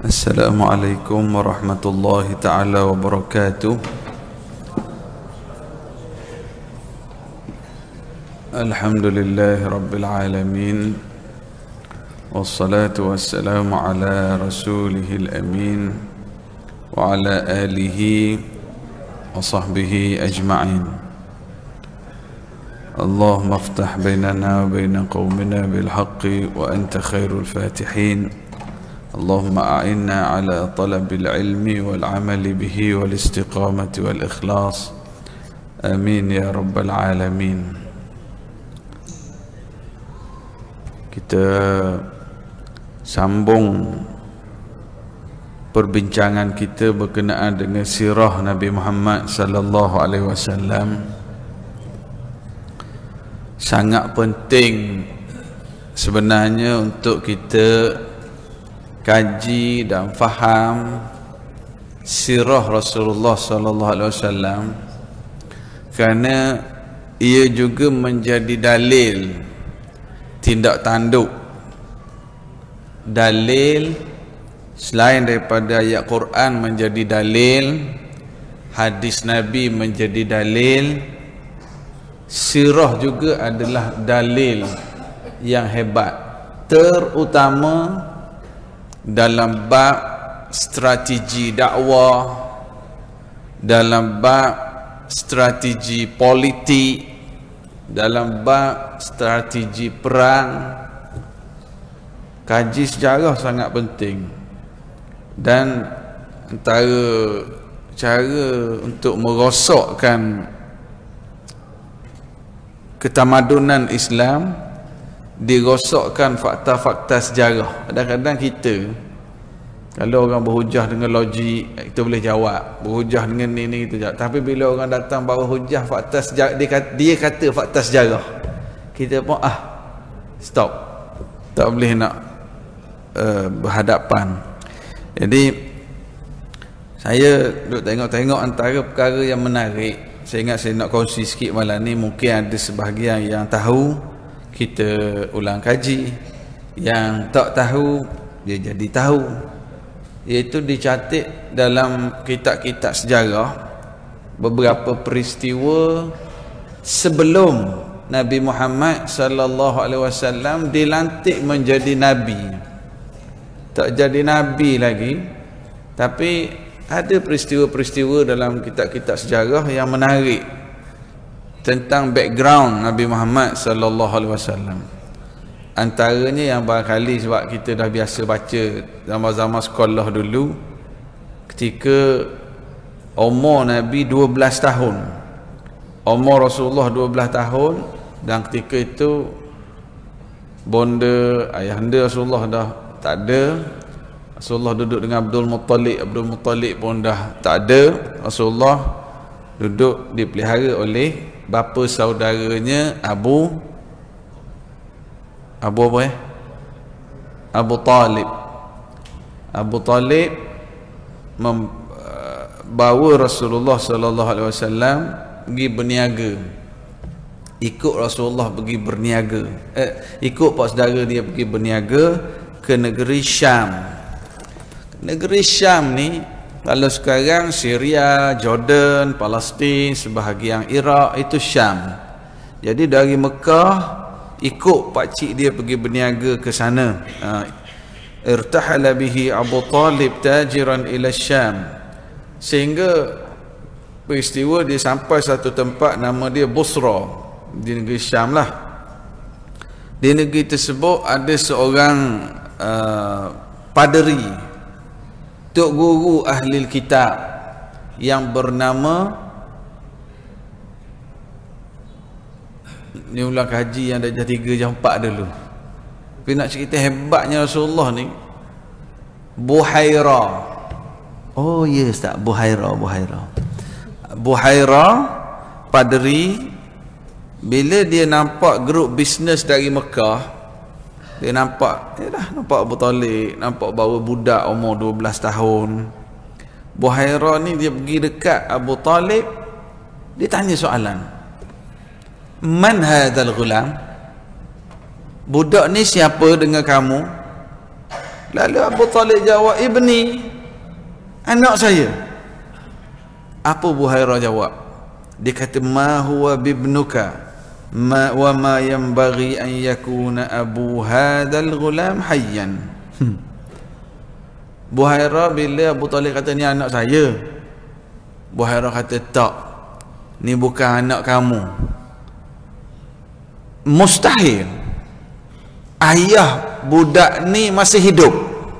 Assalamualaikum warahmatullahi ta'ala wabarakatuh. Alhamdulillahi rabbil alamin. Wassalatu wassalamu ala rasulihil amin wa ala alihi wa sahbihi ajma'in. Allahumma aftah bainana wa baina qawmina bilhaqqi wa anta khairul fatihin. Allahumma a'inna ala talabil ilmi wal amali bihi wal istiqamati wal ikhlas. Amin ya rabbal alamin. Kita sambung perbincangan kita berkenaan dengan sirah Nabi Muhammad sallallahu alaihi wasallam. Sangat penting sebenarnya untuk kita kaji dan faham sirah Rasulullah sallallahu alaihi wasallam, kerana ia juga menjadi dalil tindak tanduk, dalil selain daripada ayat Quran menjadi dalil, hadis Nabi menjadi dalil, sirah juga adalah dalil yang hebat, terutama dalam bab strategi dakwah, dalam bab strategi politik, dalam bab strategi perang. Kaji sejarah sangat penting, dan antara cara untuk merosakkan ketamadunan Islam, dirosakkan fakta-fakta sejarah. Kadang-kadang kita, kalau orang berhujah dengan logik, kita boleh jawab, berhujah dengan ni kita jawab. Tapi bila orang datang bawa hujah fakta sejarah, dia kata fakta sejarah, kita pun stop, tak boleh nak berhadapan. Jadi saya duduk tengok-tengok antara perkara yang menarik. Saya ingat saya nak kongsi sikit malam ni. Mungkin ada sebahagian yang tahu, kita ulang kaji. Yang tak tahu, dia jadi tahu. Iaitu dicatat dalam kitab-kitab sejarah beberapa peristiwa sebelum Nabi Muhammad sallallahu alaihi wasallam dilantik menjadi nabi. Tak jadi nabi lagi, tapi ada peristiwa-peristiwa dalam kitab-kitab sejarah yang menarik tentang background Nabi Muhammad sallallahu alaihi wasallam. Antaranya yang barangkali sebab kita dah biasa baca zaman-zaman sekolah dulu, ketika umur Nabi 12 tahun, umur Rasulullah 12 tahun, dan ketika itu bonda ayahanda Rasulullah dah tak ada. Rasulullah duduk dengan Abdul Muttalib, Abdul Muttalib pun dah tak ada. Rasulullah duduk dipelihara oleh bapa saudaranya Abu Talib. Abu Talib membawa Rasulullah sallallahu alaihi wasallam pergi berniaga. Ikut Rasulullah pergi berniaga. Ikut pak saudara dia pergi berniaga ke negeri Syam. Negeri Syam ni, kalau sekarang Syria, Jordan, Palestin, sebahagian Iraq, itu Syam. Jadi dari Mekah ikut pakcik dia pergi berniaga ke sana. Irtahala bihi Abu Talib tajiran ila Syam, sehingga peristiwa dia sampai satu tempat nama dia Busra, di negeri Syam lah. Di negeri tersebut ada seorang paderi, tok guru ahli kitab yang bernama, ni ulang kaji yang dah jam 3 jam 4 dulu. Tapi nak cerita hebatnya Rasulullah ni, Buhaira. Oh ya, Ustaz, Buhaira paderi. Bila dia nampak grup bisnes dari Mekah, dia nampak Abu Talib, nampak bawa budak umur 12 tahun. Buhaira ni dia pergi dekat Abu Talib, dia tanya soalan, man hadzal ghulam, budak ni siapa dengan kamu? Lalu Abu Talib jawab, ibni, anak saya. Apa Buhairah jawab? Dia kata, ma huwa bibnuka wa ma yanbaghi an yakuna abu hadzal ghulam hayyan. Buhairah bila Abu Talib kata ni anak saya, Buhairah kata tak, ni bukan anak kamu. Mustahil ayah budak ni masih hidup.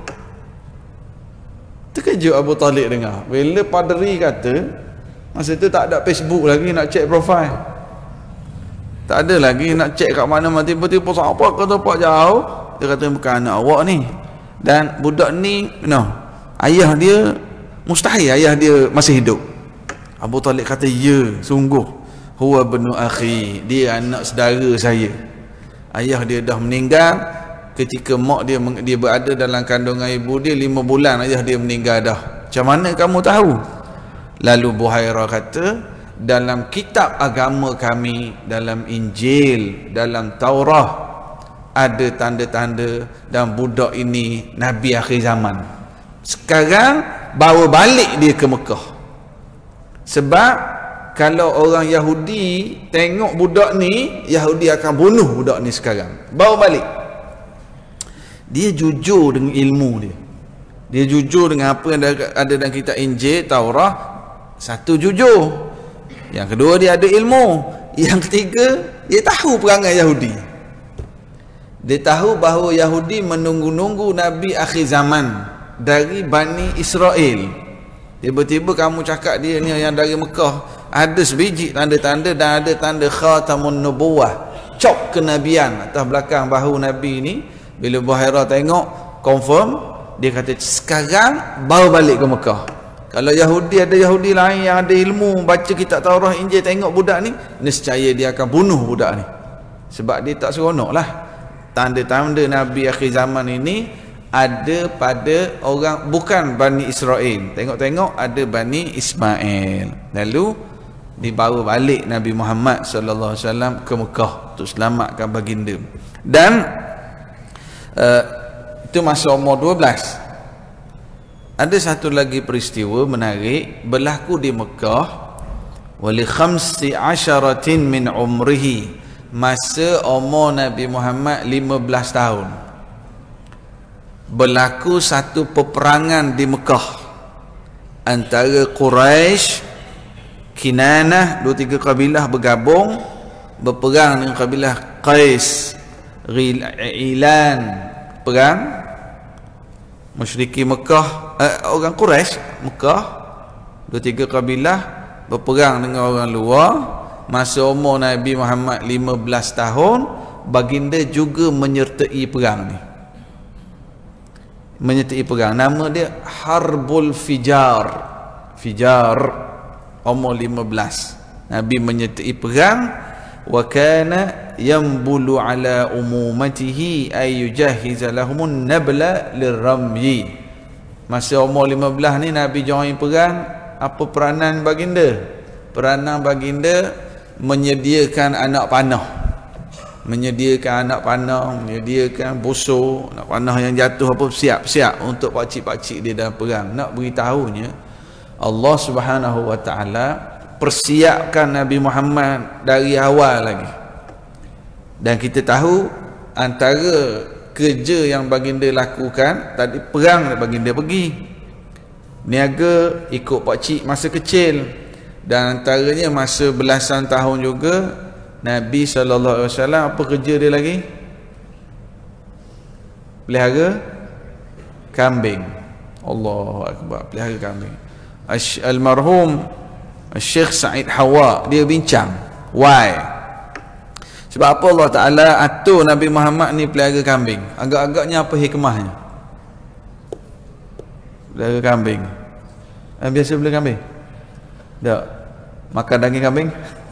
Terkejut Abu Talib dengar. Bila padri kata, masa tu tak ada Facebook lagi nak check profile, tak ada lagi nak check kat mana, tiba-tiba siapa kata pak jauh, dia kata bukan anak awak ni. Dan budak ni ayah dia mustahil ayah dia masih hidup. Abu Talib kata, ya, sungguh, huwa benu akhi, dia anak saudara saya. Ayah dia dah meninggal ketika mak dia berada dalam kandungan ibu dia 5 bulan, ayah dia meninggal dah. Macam mana kamu tahu? Lalu Buhairah kata, dalam kitab agama kami, dalam Injil, dalam Taurah, ada tanda-tanda dan budak ini Nabi akhir zaman. Sekarang bawa balik dia ke Mekah. Sebab kalau orang Yahudi tengok budak ni, Yahudi akan bunuh budak ni sekarang. Bawa balik. Dia jujur dengan ilmu dia. Dia jujur dengan apa yang ada dalam kitab Injil, Taurah. Satu, jujur. Yang kedua, dia ada ilmu. Yang ketiga, dia tahu perangai Yahudi. Dia tahu bahawa Yahudi menunggu-nunggu Nabi akhir zaman dari Bani Israel. Tiba-tiba kamu cakap dia ni yang dari Mekah, ada sebiji tanda-tanda dan ada tanda khatamun nubuwah, cop kenabian atas belakang bahu Nabi ni. Bila Buhairah tengok, confirm, dia kata sekarang bawa balik ke Mekah. Kalau Yahudi, ada Yahudi lain yang ada ilmu, baca kitab Taurah, Injil, tengok budak ni, nescaya dia akan bunuh budak ni. Sebab dia tak seronok lah. Tanda-tanda Nabi akhir zaman ini ada pada orang bukan Bani Israel. Tengok-tengok ada Bani Ismail. Lalu dibawa balik Nabi Muhammad sallallahu alaihi wasallam ke Mekah untuk selamatkan baginda. Dan itu masa umur 12. Ada satu lagi peristiwa menarik berlaku di Mekah, wali 15 min umrihi, masa umur Nabi Muhammad 15 tahun. Berlaku satu peperangan di Mekah antara Quraisy, Kinanah, 2-3 kabilah bergabung berperang dengan kabilah Qais, Ilan, perang musyriki Mekah, orang Quraisy Mekah, 2-3 kabilah berperang dengan orang luar. Masa umur Nabi Muhammad 15 tahun, baginda juga menyertai perang ni. Menyertai perang, nama dia Harbul Fijar. Fijar, umur 15, Nabi menyertai perang. Wa kana yambulu ala umumatihi ay yujahiza lahumun nabla lirramyi. Masa umur 15 ni Nabi join perang. Apa peranan baginda? Peranan baginda menyediakan anak panah, menyediakan busur, anak panah yang jatuh apa, siap-siap untuk pakcik-pakcik dia dalam perang. Nak beritahunya, Allah Subhanahu wa taala persiapkan Nabi Muhammad dari awal lagi. Dan kita tahu antara kerja yang baginda lakukan tadi, perang baginda pergi niaga ikut pakcik masa kecil, dan antaranya masa belasan tahun juga Nabi sallallahu alaihi wasallam apa kerja dia lagi? Pelihara kambing. Allahu akbar, pelihara kambing. Almarhum Syekh Said Hawa dia bincang why, sebab apa Allah Ta'ala atur Nabi Muhammad ni pelihara kambing. Agak-agaknya apa hikmahnya pelihara kambing? Biasa pelihara kambing tak makan daging kambing?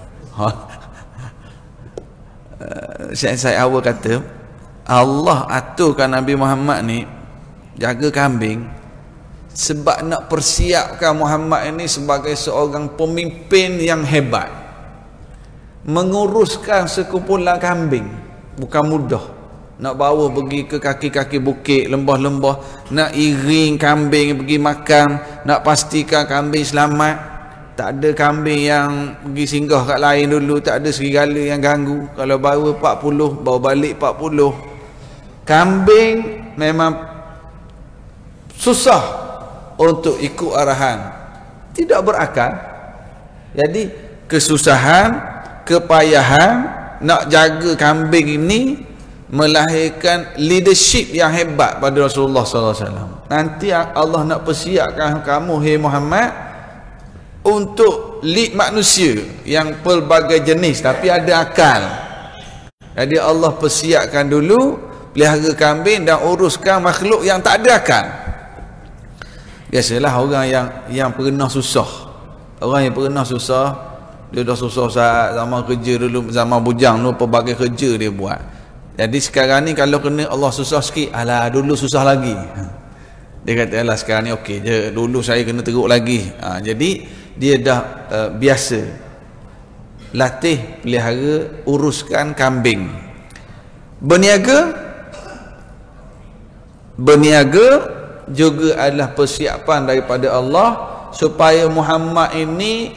Syekh Said Hawa kata Allah aturkan Nabi Muhammad ni jaga kambing sebab nak persiapkan Muhammad ini sebagai seorang pemimpin yang hebat. Menguruskan sekumpulan kambing bukan mudah. nak bawa pergi ke kaki-kaki bukit, lembah-lembah, nak iring kambing pergi makan, nak pastikan kambing selamat. Tak ada kambing yang pergi singgah kat lain dulu, tak ada serigala yang ganggu. Kalau bawa 40, bawa balik 40. Kambing memang susah untuk ikut arahan, tidak berakal. Jadi kesusahan, kepayahan nak jaga kambing ini melahirkan leadership yang hebat pada Rasulullah SAW. Nanti Allah nak persiapkan kamu, hai Muhammad, untuk lead manusia yang pelbagai jenis tapi ada akal. Jadi Allah persiapkan dulu, pelihara kambing dan uruskan makhluk yang tak ada akal. Biasalah orang yang pernah susah. Orang yang pernah susah, dia dah susah saat zaman kerja dulu, zaman bujang dulu, pelbagai kerja dia buat. Jadi sekarang ni kalau kena Allah susah sikit, alah dulu susah lagi. Dia kata alah sekarang ni okey je, dulu saya kena teruk lagi. Jadi dia dah biasa latih pelihara, uruskan kambing. Berniaga juga adalah persiapan daripada Allah supaya Muhammad ini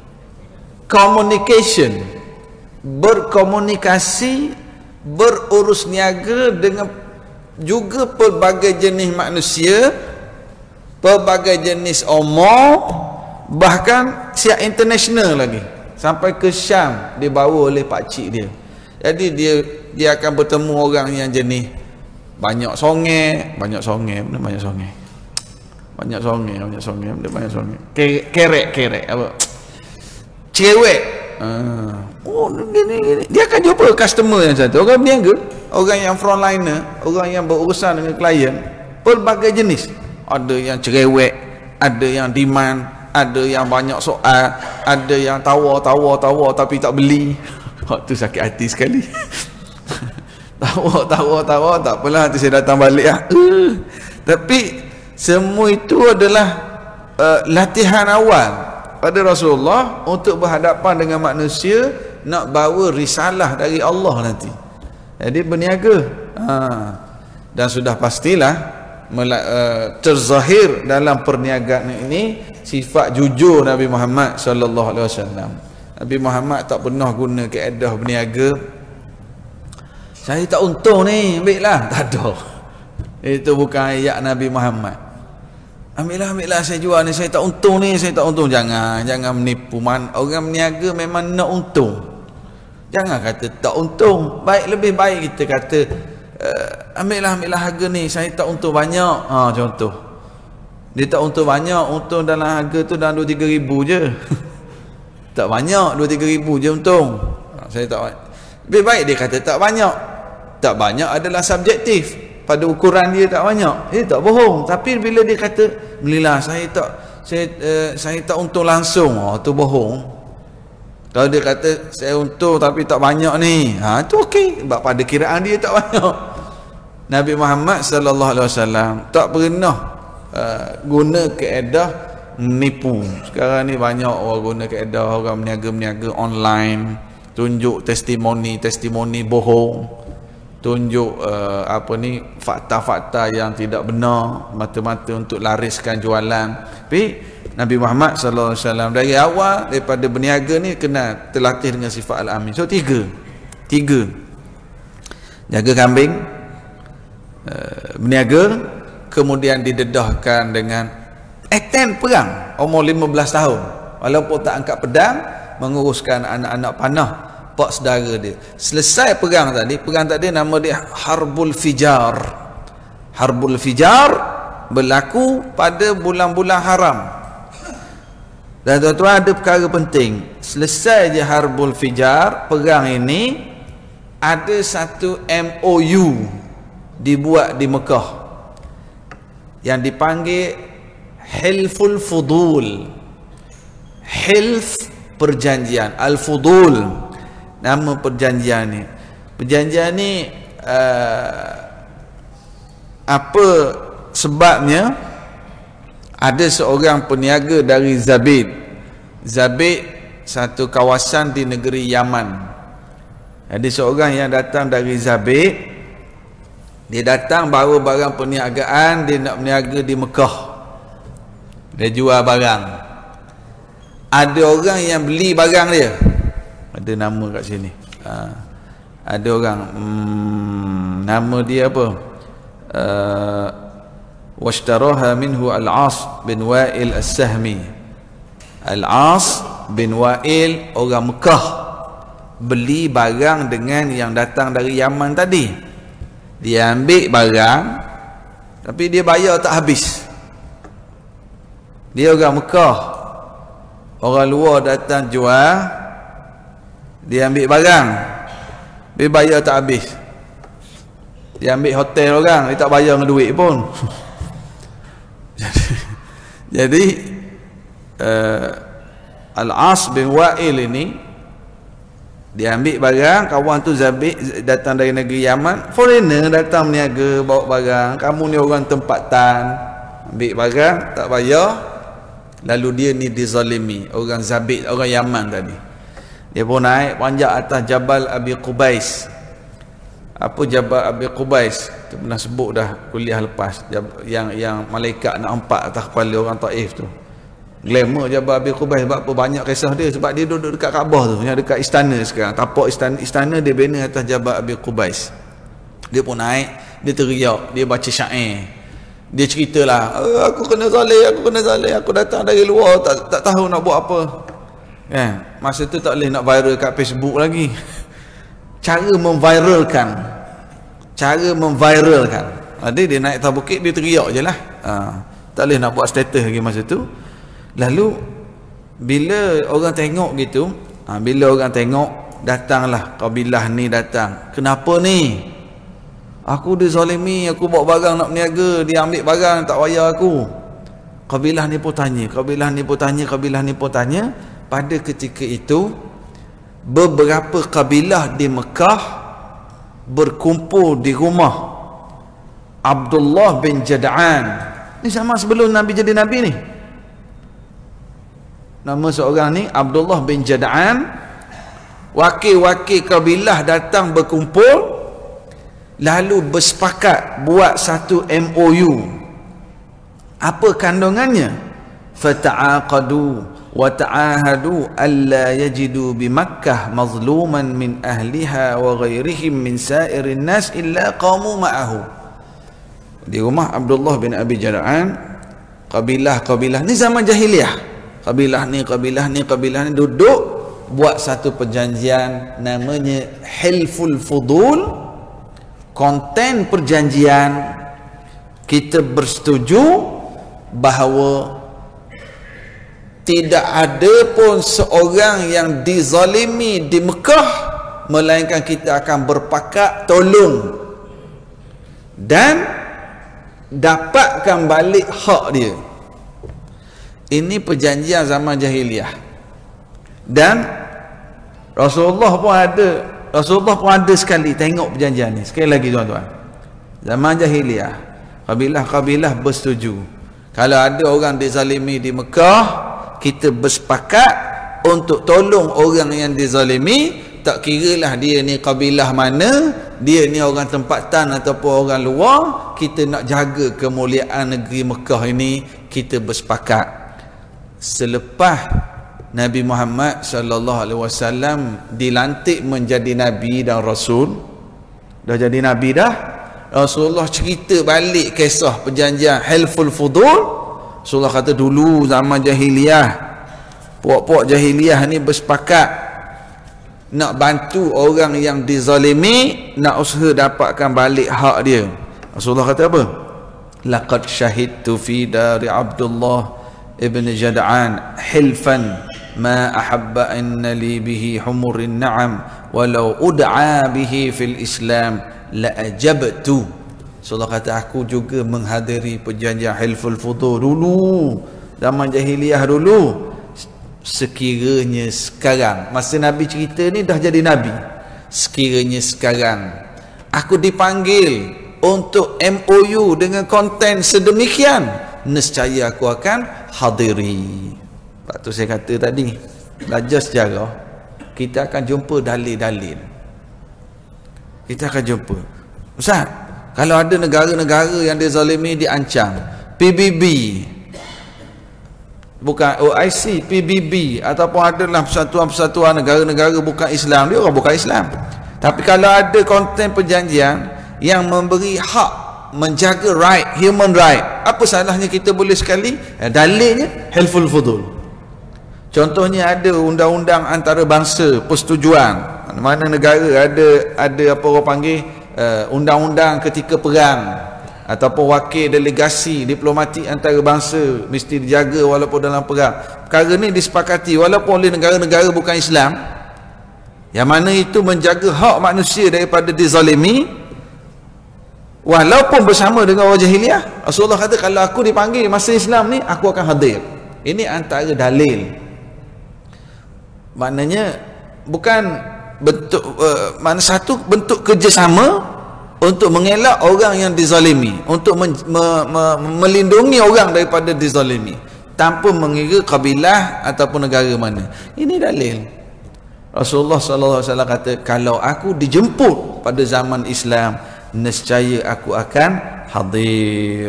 berkomunikasi, berurus niaga dengan juga pelbagai jenis manusia, pelbagai jenis umur, bahkan siap international lagi, sampai ke Syam dibawa oleh pakcik dia. Jadi dia akan bertemu orang yang jenis banyak songai, kerek apa, cewek. Dia akan jumpa customer yang satu, orang berniaga, orang yang frontliner, orang yang berurusan dengan klien, pelbagai jenis. Ada yang cerewet, ada yang demand, ada yang banyak soal, ada yang tawar tapi tak beli. Waktu sakit hati sekali. Tawar tak apalah, nanti saya datang balik lah. Tapi semua itu adalah latihan awal pada Rasulullah untuk berhadapan dengan manusia, nak bawa risalah dari Allah nanti. Jadi berniaga, dan sudah pastilah terzahir dalam perniagaan ini sifat jujur Nabi Muhammad sallallahu alaihi wasallam. Nabi Muhammad tak pernah guna kaedah berniaga, saya tak untung ni, ambillah. Tak ada. Itu bukan ayat Nabi Muhammad. Ambillah saya jual ni, saya tak untung ni, saya tak untung. Jangan menipu. Orang berniaga memang nak untung. Jangan kata tak untung. Lebih baik kita kata ambillah harga ni, saya tak untung banyak. Contoh. Dia tak untung banyak, untung dalam harga tu dalam 2-3 ribu je. Tak banyak, 2-3 ribu je untung. Saya tak banyak. Lebih baik dia kata tak banyak. Tak banyak adalah subjektif. Pada ukuran dia tak banyak, dia tak bohong. Tapi bila dia kata belilah, saya tak untung langsung, tu bohong. Kalau dia kata saya untung tapi tak banyak ni, tu okey, sebab pada kiraan dia tak banyak. Nabi Muhammad sallallahu alaihi wasallam tak pernah guna kaedah menipu. Sekarang ni banyak orang guna kaedah, orang berniaga online, tunjuk testimoni bohong, tunjuk fakta-fakta yang tidak benar mata-mata untuk lariskan jualan. Tapi Nabi Muhammad sallallahu alaihi wasallam dari awal daripada berniaga ni kena terlatih dengan sifat al-amin. So tiga jaga kambing, berniaga, kemudian didedahkan dengan attend perang umur 15 tahun walaupun tak angkat pedang, menguruskan anak-anak panah pak saudara dia. Selesai perang tadi nama dia Harbul Fijar. Harbul Fijar berlaku pada bulan-bulan haram. Dan tuan-tuan, ada perkara penting. Selesai je Harbul Fijar, perang ini, ada satu MOU dibuat di Mekah yang dipanggil Hilful Fudul. Hilf, perjanjian. Al-Fudul, nama perjanjian ni. Perjanjian ni apa sebabnya? Ada seorang peniaga dari Zabid, satu kawasan di negeri Yaman. Ada seorang yang datang dari Zabid, Dia datang bawa barang perniagaan, dia nak berniaga di Mekah. Dia jual barang. Ada orang yang beli barang dia. Ada nama kat sini. Ada orang nama dia apa? Washtaraha minhu Al-As bin Wa'il As-Sahmi. Al-As bin Wa'il orang Mekah beli barang dengan yang datang dari Yaman tadi. Dia ambil barang tapi dia bayar tak habis. Dia orang Mekah, orang luar datang jual, dia ambil barang, dia bayar tak habis. Dia ambil hotel orang, dia tak bayar dengan duit pun. Jadi Al-As bin Wa'il ini, dia ambil barang, kawan tu Zabit datang dari negeri Yaman, foreigner datang berniaga bawa barang, kamu ni orang tempatan, ambil barang tak bayar, lalu dia ni dizalimi, orang Zabit, orang Yaman tadi. Dia pun naik panjat atas Jabal Abi Qubais. Apa Jabal Abi Qubais? Kita pernah sebut dah kuliah lepas, yang malaikat nak empat atas kepala orang Taif tu. Glamour Jabal Abi Qubais sebab apa? Banyak kisah dia, sebab dia duduk dekat Kaabah tu, yang dekat istana sekarang. Tapak istana dia bina atas Jabal Abi Qubais. Dia pun naik, dia teriak, dia baca syair. Dia ceritalah, aku kena zalim, aku datang dari luar, tak tahu nak buat apa. Masa tu tak boleh nak viral kat Facebook lagi. Cara memviralkan. Dia naik atas bukit, dia teriak je lah. Tak boleh nak buat status lagi masa tu. Lalu bila orang tengok gitu, datanglah kabilah ni datang. Kenapa ni? Aku dizalimi, aku bawa barang nak berniaga, dia ambil barang tak bayar aku. Kabilah ni pun tanya. Pada ketika itu beberapa kabilah di Mekah berkumpul di rumah Abdullah bin Jad'an. Ni sama sebelum Nabi jadi Nabi ni. Nama seorang ni Abdullah bin Jad'an. Wakil-wakil kabilah datang berkumpul, lalu bersepakat buat satu MOU. Apa kandungannya? Fata'aqadu wa ta'ahadu alla yajidu bi Makkah mazluman min ahliha wa ghairihim min sa'irin nas illa qamu ma'ahu. Di rumah Abdullah bin Abi Jad'an, kabilah-kabilah ni zaman jahiliyah. Kabilah ni duduk buat satu perjanjian namanya Hilful Fudul. Konten perjanjian, kita bersetuju bahawa tidak ada pun seorang yang dizalimi di Mekah melainkan kita akan berpakat tolong dan dapatkan balik hak dia. Ini perjanjian zaman jahiliyah. Dan Rasulullah pun ada sekali tengok perjanjian ni. Sekali lagi tuan-tuan, zaman jahiliyah kabilah-kabilah bersetuju, kalau ada orang dizalimi di Mekah, kita bersepakat untuk tolong orang yang dizalimi. Tak kiralah dia ni kabilah mana, dia ni orang tempatan ataupun orang luar, kita nak jaga kemuliaan negeri Mekah ini. Kita bersepakat. Selepas Nabi Muhammad sallallahu alaihi wasallam dilantik menjadi nabi dan rasul, dah jadi nabi dah, Rasulullah cerita balik kisah perjanjian Hilful Fudul. Rasulullah kata dulu zaman jahiliyah, puak-puak jahiliyah ni bersepakat nak bantu orang yang dizalimi, nak usaha dapatkan balik hak dia. Rasulullah kata apa? Laqad syahidtu fi dari Abdullah ibn Jad'an hilfan ma ahabba anna li bihi humurin na'am walau ud'a bihi fil Islam la ajabtu. Rasulullah kata aku juga menghadiri perjanjian Hilful Fudul dulu, zaman jahiliyah dulu. Sekiranya sekarang, masa Nabi cerita ni dah jadi Nabi, sekiranya sekarang aku dipanggil untuk MOU dengan konten sedemikian, nescaya aku akan hadiri. Sebab tu saya kata tadi, belajar sejarah, kita akan jumpa dalil-dalil. Kita akan jumpa, Ustaz, Kalau ada negara-negara yang dizalimi, diancam. PBB, bukan OIC, PBB, ataupun adalah persatuan-persatuan negara-negara bukan Islam, dia orang bukan Islam. Tapi kalau ada konten perjanjian yang memberi hak, menjaga right, human right, apa salahnya kita boleh sekali? Dalilnya Hilful Fudul. Contohnya ada undang-undang antarabangsa persetujuan, mana negara ada apa orang panggil undang-undang ketika perang, ataupun wakil delegasi diplomatik antarabangsa mesti dijaga walaupun dalam perang. Perkara ni disepakati walaupun oleh negara-negara bukan Islam, yang mana itu menjaga hak manusia daripada dizalimi walaupun bersama dengan orang jahiliah. Rasulullah kata, kalau aku dipanggil masa Islam ni, aku akan hadir. Ini antara dalil. Maknanya bukan bentuk mana satu bentuk kerjasama untuk mengelak orang yang dizalimi, untuk melindungi orang daripada dizalimi tanpa mengira kabilah ataupun negara mana. Ini dalil. Rasulullah sallallahu alaihi wasallam kata, kalau aku dijemput pada zaman Islam, nescaya aku akan hadir.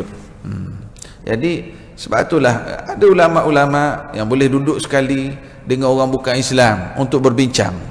Jadi sebab itulah ada ulama-ulama yang boleh duduk sekali dengan orang bukan Islam untuk berbincang.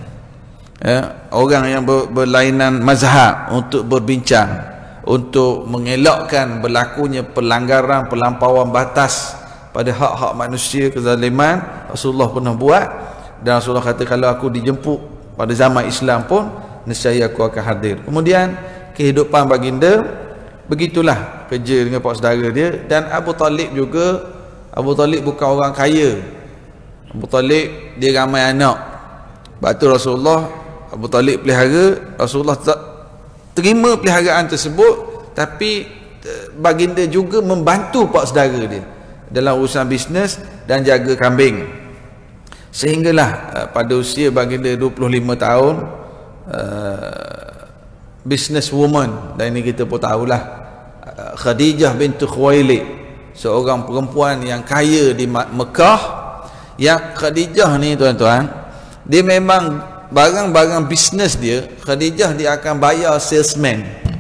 Orang yang berlainan mazhab untuk berbincang, untuk mengelakkan berlakunya pelanggaran, pelampauan batas pada hak-hak manusia, kezaliman. Rasulullah pernah buat, dan Rasulullah kata, kalau aku dijemput pada zaman Islam pun, nescaya aku akan hadir. Kemudian kehidupan baginda begitulah, kerja dengan pak saudara dia. Dan Abu Talib juga, Abu Talib bukan orang kaya. Abu Talib dia ramai anak. Sebab tu Rasulullah, Abu Talib pelihara, Rasulullah tak terima peliharaan tersebut, tapi baginda juga membantu pak saudara dia dalam urusan bisnes dan jaga kambing. Sehinggalah pada usia baginda 25 tahun, business woman, dan ini kita pun tahulah, Khadijah bintu Khuwailid, seorang perempuan yang kaya di Mekah. Yang Khadijah ni tuan-tuan, dia memang barang-barang bisnes dia, Khadijah dia akan bayar salesman,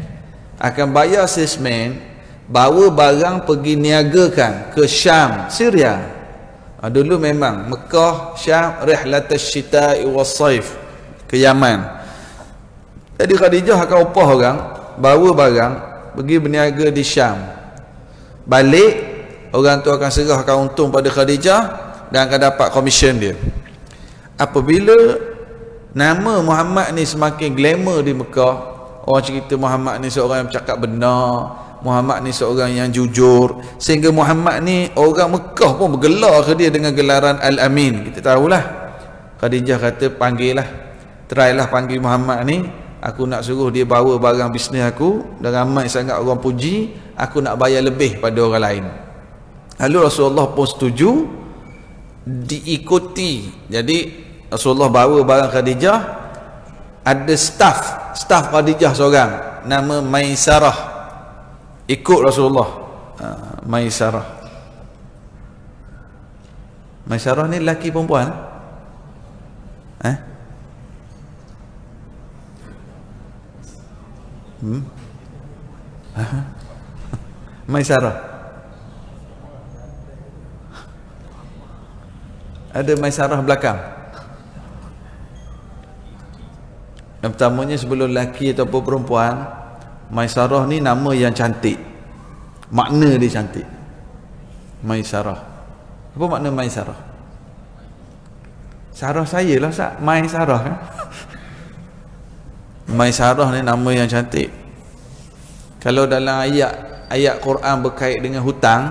bawa barang pergi niagakan ke Syam, Syria. Dulu memang Mekah, Syam, rihlatash syita'i was-saif, ke Yaman. Jadi Khadijah akan upah orang bawa barang pergi berniaga di Syam, balik orang tu akan serahkan untung pada Khadijah dan akan dapat komisen dia. Apabila nama Muhammad ni semakin glamour di Mekah, orang cerita Muhammad ni seorang yang bercakap benar, Muhammad ni seorang yang jujur, sehingga Muhammad ni orang Mekah pun bergelar ke dia dengan gelaran Al-Amin. Kita tahulah. Khadijah kata, panggillah, trylah panggil Muhammad ni, aku nak suruh dia bawa barang bisnes aku, dan ramai sangat orang puji, aku nak bayar lebih pada orang lain. Lalu Rasulullah pun setuju, diikuti. Jadi Rasulullah bawa barang Khadijah, ada staff Khadijah seorang nama Maisarah ikut Rasulullah. Maisarah ni lelaki perempuan? Maisarah ada Maisarah belakang. Yang pertamanya, sebelum lelaki ataupun perempuan, Maisarah ni nama yang cantik, makna dia cantik. Maisarah, apa makna Maisarah? Sarah saya lah Ustaz, Maisarah kan. Maisarah ni nama yang cantik. Kalau dalam ayat Quran berkait dengan hutang,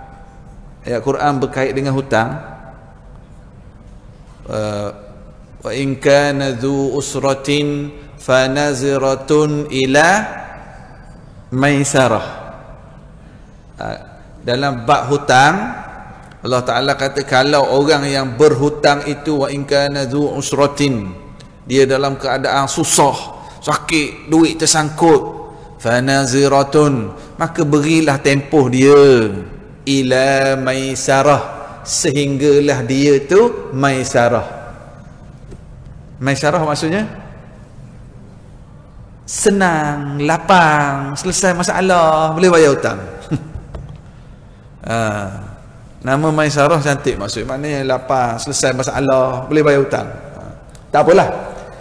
wa in kana dhu usratin fanaziratun ila maisarah. Dalam bab hutang, Allah Ta'ala kata, kalau orang yang berhutang itu, wa in kana dhu usratin, dia dalam keadaan susah, sakit, duit tersangkut, fanaziratun, maka berilah tempoh dia ila maisarah, sehinggalah dia tu maisarah. Maisarah maksudnya senang, lapang, selesai masalah, boleh bayar hutang. Nama Maisarah cantik, maksud maknanya lapang, selesai masalah, boleh bayar hutang. Tak apalah.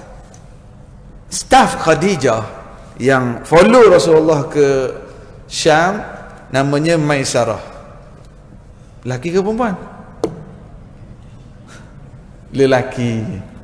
Staf Khadijah yang follow Rasulullah ke Syam namanya Maisarah. Lelaki ke perempuan? Lelaki.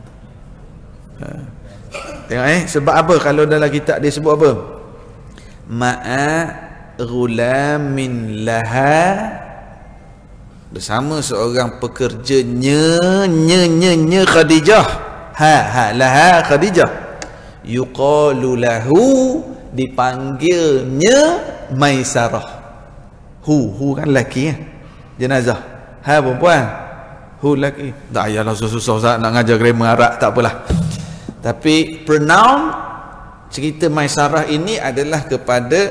Tengok sebab apa kalau dalam kitab dia sebut apa? Ma'a ghulamin laha, bersama seorang pekerjanya Khadijah. Laha Khadijah. Yuqalu lahu, dipanggilnya Maisarah. Hu kan lelaki kan? Jenazah. Perempuan. Hu lelaki. Tak payahlah susah-susah nak ngajar grammar Arab, tak apalah. Tapi pronoun cerita Maisarah ini adalah kepada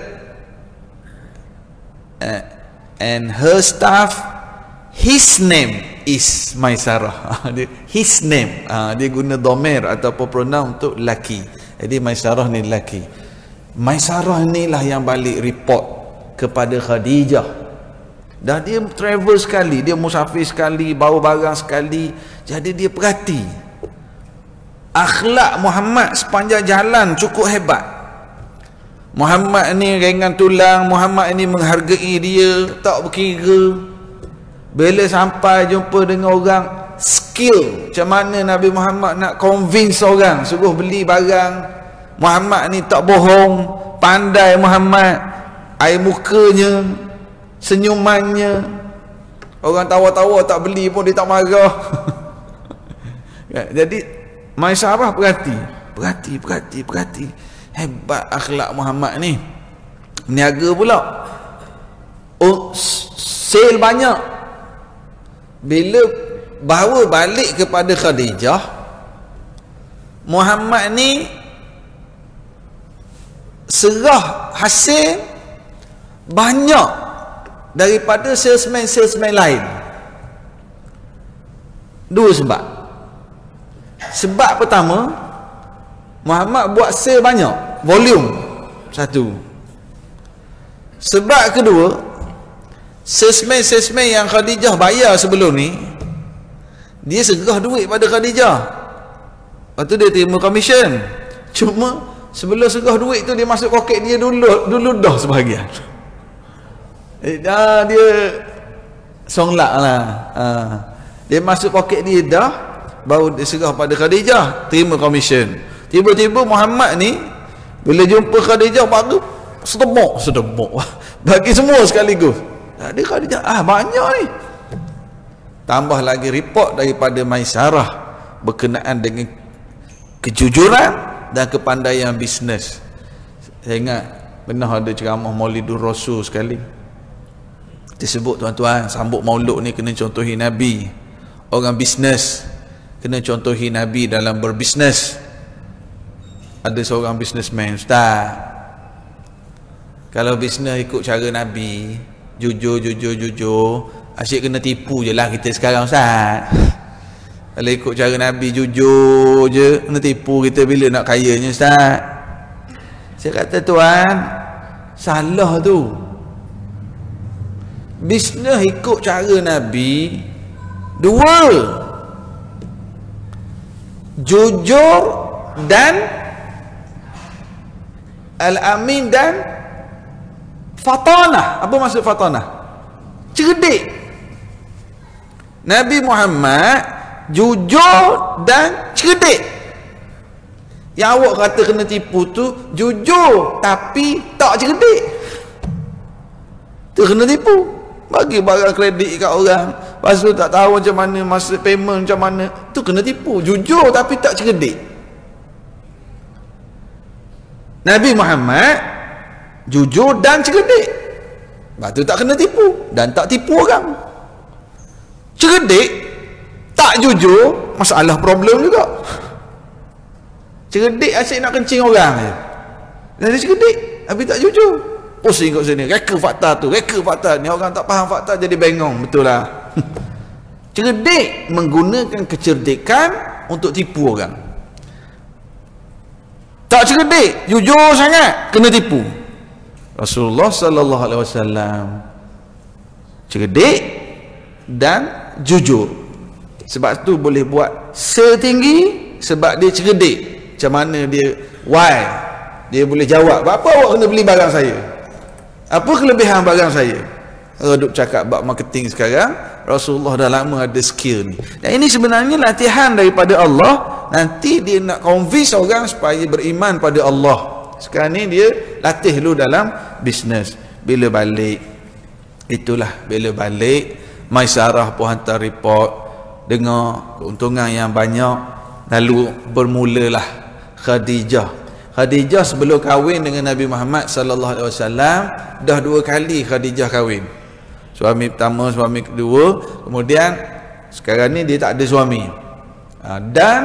and her staff, his name is Maisarah. His name, dia guna domir ataupun pronoun untuk laki. Jadi Maisarah ni lelaki. Maisarah inilah yang balik report kepada Khadijah. Dah dia travel sekali, dia musafir sekali, bawa barang sekali, jadi dia perhati akhlak Muhammad sepanjang jalan cukup hebat. Muhammad ni ringan tulang, Muhammad ni menghargai dia, tak berkira. Bila sampai jumpa dengan orang, skill macam mana Nabi Muhammad nak convince orang suruh beli barang. Muhammad ni tak bohong, pandai Muhammad, air mukanya, senyumannya, orang tawa-tawa tak beli pun dia tak marah. Jadi Maisarah perhati, hebat akhlak Muhammad ni. Niaga pula, sale banyak. Bila bawa balik kepada Khadijah, Muhammad ni serah hasil banyak daripada salesman lain. Dua sebab. Sebab pertama, Muhammad buat sale banyak, volume satu. Sebab kedua, salesman yang Khadijah bayar sebelum ni, dia serah duit pada Khadijah, lepas tu dia terima commission. Cuma sebelum serah duit tu, dia masuk poket dia dulu dah sebahagian. Dia songlak lah. Dia masuk poket dia dah, baru dia serah pada Khadijah, terima commission. Tiba-tiba Muhammad ni bila jumpa Khadijah baru sedemuk bagi semua sekaligus. Dia Khadijah, banyak ni. Tambah lagi report daripada Maisarah berkenaan dengan kejujuran dan kepandaian bisnes. Saya ingat pernah ada ceramah Maulidur Rasul sekali, disebut tuan-tuan, sambut maulud ni kena contohi Nabi. Orang bisnes kena contohi Nabi dalam berbisnes. Ada seorang businessman, ustaz, kalau bisnes ikut cara Nabi, jujur, asyik kena tipu je lah kita sekarang, ustaz. Kalau ikut cara Nabi, jujur je, kena tipu kita bila nak kayanya, ustaz. Saya kata, tuan, salah tu. Bisnes ikut cara Nabi dua, jujur dan al-amin dan fatanah. Apa maksud fatanah? Cerdik. Nabi Muhammad jujur dan cerdik. Yang awak kata kena tipu tu jujur tapi tak cerdik, tu kena tipu. Bagi barang kredit kat orang, lepas tu tak tahu macam mana masa payment macam mana, tu kena tipu. Jujur tapi tak cerdik. Nabi Muhammad jujur dan cerdik, lepas tu tak kena tipu dan tak tipu orang. Cerdik tak jujur, masalah, problem juga. Cerdik asyik nak kencing orang je, jadi cerdik tapi tak jujur, pusing kat sini, reka fakta tu, reka fakta ni, orang tak faham fakta jadi bengong. Betul lah. Cerdik menggunakan kecerdikan untuk tipu orang. Tak cerdik, jujur sangat, kena tipu. Rasulullah sallallahu alaihi wasallam cerdik dan jujur. Sebab tu boleh buat setinggi, sebab dia cerdik. Macam mana dia, why dia boleh jawab, apa awak kena beli barang saya, apa kelebihan barang saya. Duk cakap bab marketing sekarang, Rasulullah dah lama ada skill ni. Dan ini sebenarnya latihan daripada Allah. Nanti dia nak convince orang supaya beriman pada Allah. Sekarang ni dia latih dulu dalam bisnes. Bila balik, itulah bila balik, Maisarah pun hantar report, dengar keuntungan yang banyak. Lalu bermulalah Khadijah sebelum kahwin dengan Nabi Muhammad sallallahu alaihi wasallam dah 2 kali Khadijah kahwin. Suami pertama, suami kedua, kemudian sekarang ni dia tak ada suami. Dan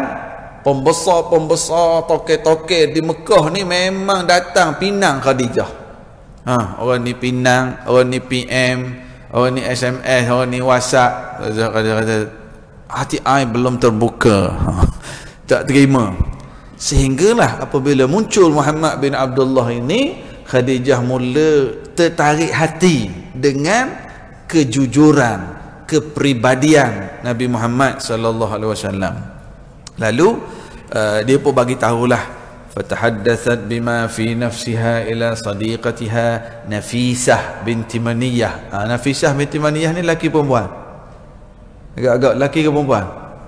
pembesar toke-toke di Mekah ni memang datang pinang Khadijah. Orang ni pinang, orang ni PM, orang ni SMS, orang ni WhatsApp. Kata hati I belum terbuka. Tak terima. Sehinggalah apabila muncul Muhammad bin Abdullah ini, Khadijah mula tertarik hati dengan kejujuran, kepribadian Nabi Muhammad sallallahu alaihi wasallam. Lalu dia pun bagi tahulah, fatahaddathat bima fi nafsiha ila sadiqatiha Nafisah binti Maniyah. Nafisah binti Maniyah ni laki perempuan? Agak-agak laki ke perempuan?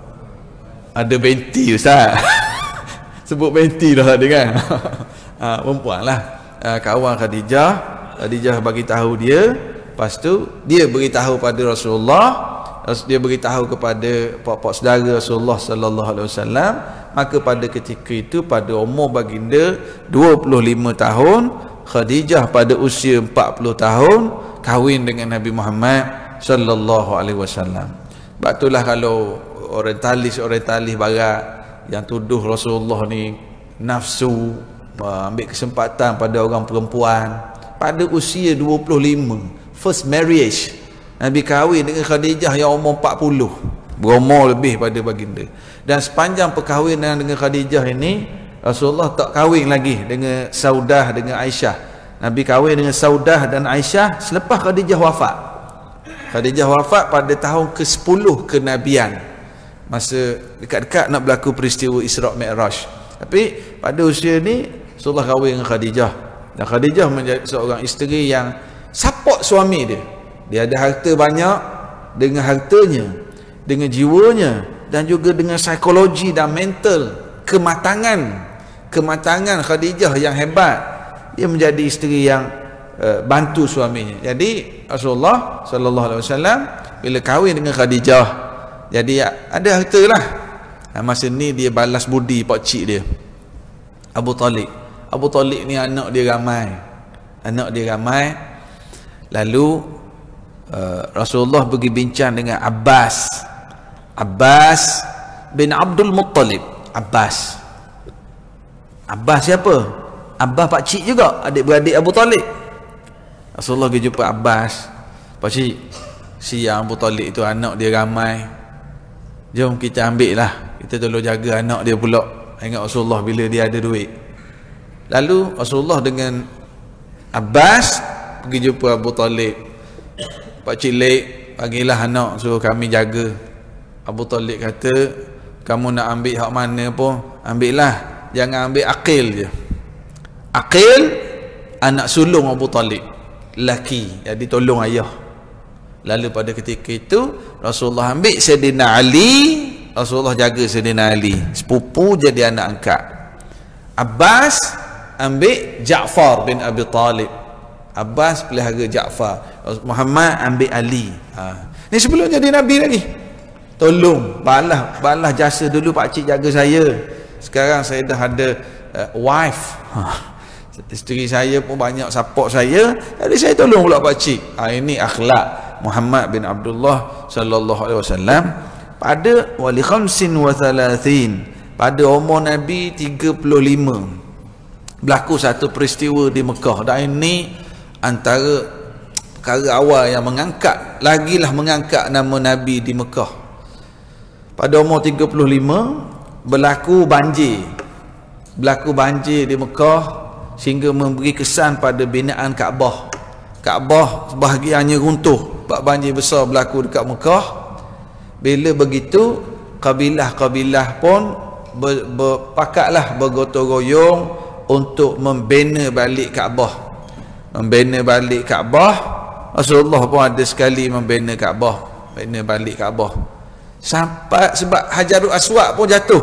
Ada binti ustaz. Sebut binti dah tadi kan. Perempuan lah. Kawan Khadijah bagi tahu dia. Lepas tu dia beritahu pada Rasulullah, dia beritahu kepada pak-pak saudara Rasulullah sallallahu alaihi wasallam. Maka pada ketika itu, pada umur baginda 25 tahun, Khadijah pada usia 40 tahun kahwin dengan Nabi Muhammad sallallahu alaihi wasallam. Sebab itulah kalau orientalis barat yang tuduh Rasulullah ni nafsu, ambil kesempatan pada orang perempuan pada usia 25, first marriage, Nabi kahwin dengan Khadijah yang umur 40, berumur lebih pada baginda. Dan sepanjang perkahwinan dengan Khadijah ini, Rasulullah tak kahwin lagi dengan Saudah, dengan Aisyah. Nabi kahwin dengan Saudah dan Aisyah selepas Khadijah wafat. Khadijah wafat pada tahun ke-10 kenabian, masa dekat-dekat nak berlaku peristiwa Isra' Mi'raj. Tapi pada usia ni Rasulullah kahwin dengan Khadijah. Dan Khadijah menjadi seorang isteri yang support suami dia. Dia ada harta banyak, dengan hartanya, dengan jiwanya, dan juga dengan psikologi dan mental, kematangan Khadijah yang hebat. Dia menjadi isteri yang bantu suaminya. Jadi Rasulullah sallallahu alaihi wasallam bila kahwin dengan Khadijah, jadi ada harta lah. Masa ni dia balas budi pak cik dia, Abu Talib. Abu Talib ni anak dia ramai. Lalu Rasulullah pergi bincang dengan Abbas bin Abdul Muttalib. Abbas siapa? Abbas pakcik juga, adik-beradik Abu Talib. Rasulullah pergi jumpa Abbas. Pakcik, si yang Abu Talib itu anak dia ramai, jom kita ambil lah, kita tolong jaga anak dia pula. Ingat Rasulullah bila dia ada duit. Lalu Rasulullah dengan Abbas pergi jumpa Abu Talib. Pakcik Lek, panggillah anak suruh kami jaga. Abu Talib kata, kamu nak ambil hak mana pun ambillah, jangan ambil Aqil je. Aqil anak sulung Abu Talib, laki, jadi tolong ayah. Lalu pada ketika itu Rasulullah ambil Sayyidina Ali, Rasulullah jaga Sayyidina Ali, sepupu jadi anak angkat. Abbas ambil Ja'far bin Abi Talib, Abbas pelihara Ja'far. Muhammad ambil Ali. Ni sebelum jadi Nabi lagi. Tolong balas jasa dulu pakcik jaga saya. Sekarang saya dah ada wife. Isteri saya pun banyak support saya, jadi saya tolong pula pakcik. Ini akhlak Muhammad bin Abdullah sallallahu alaihi wasallam pada wali khamsin wa thalathin, pada umur Nabi 35 berlaku satu peristiwa di Mekah. Dan ini antara perkara awal yang mengangkat nama Nabi di Mekah. Pada umur 35 berlaku banjir berlaku banjir di Mekah sehingga memberi kesan pada binaan Kaabah. Kaabah sebahagiannya runtuh sebab banjir besar berlaku dekat Mekah. Bila begitu, kabilah-kabilah pun berpakatlah bergotong royong untuk membina balik Kaabah. Membina balik Kaabah. Rasulullah pun ada sekali membina Kaabah, bina balik Kaabah. Sampai sebab Hajarul Aswad pun jatuh.